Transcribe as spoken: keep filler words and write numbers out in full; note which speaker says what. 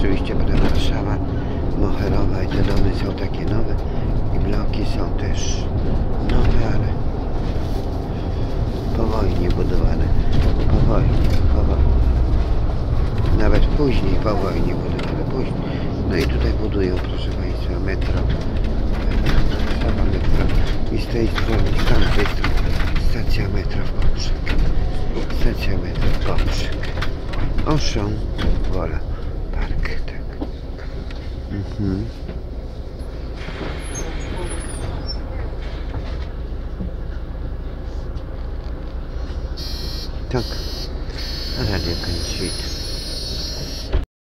Speaker 1: oczywiście potem Warszawa, Moherowa i te domy są takie nowe i bloki są też nowe, ale po wojnie budowane. Po wojnie, po wojnie. Nawet później, po wojnie budowane, później. No i tutaj budują, proszę Państwa, metro. Warszawa metro. I z tej strony, z tamtej strony stacja metro w Poprzek. Stacja metro w Poprzek. Auchan, voilà, park, tak. Mhm.